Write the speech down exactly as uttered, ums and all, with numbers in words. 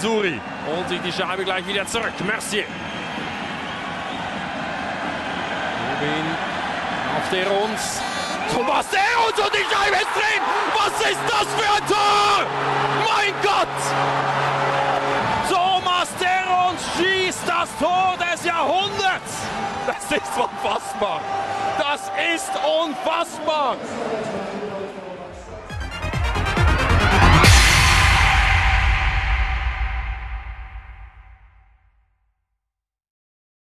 Suri holt sich die Scheibe gleich wieder zurück. Mercier. Rubin auf der Runz. Thomas Derons und die Scheibe ist drin! Was ist das für ein Tor? Mein Gott! Thomas Derons schießt das Tor des Jahrhunderts! Das ist unfassbar! Das ist unfassbar!